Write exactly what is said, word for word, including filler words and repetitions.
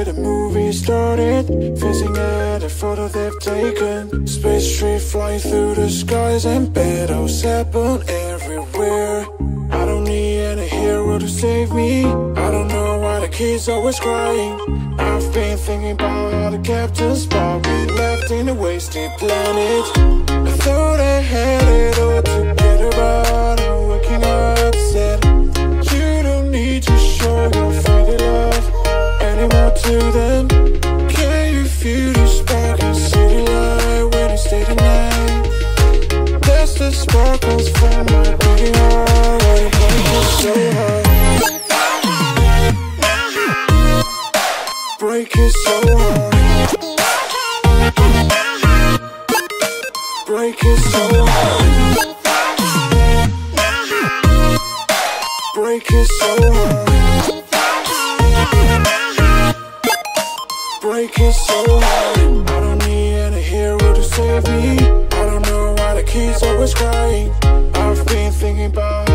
the movie started, facing at a photo they've taken. Space tree flying through the skies and battles happen everywhere. I don't need any hero to save me. I don't know why the kid's always crying. I've been thinking about how the captain's spot we left in a wasted planet. I thought I had it all together, but I'm waking up sad. You don't need to show your fairy love anymore to them. Can you feel the spark in city light when you stay the night? That's the sparkles from my beating heart. Why you break it so hard? Break it so hard. Break it so hard. Break it so hard. Break it so hard. I don't need any hero to save me. I don't know why the kid's always crying. I've been thinking about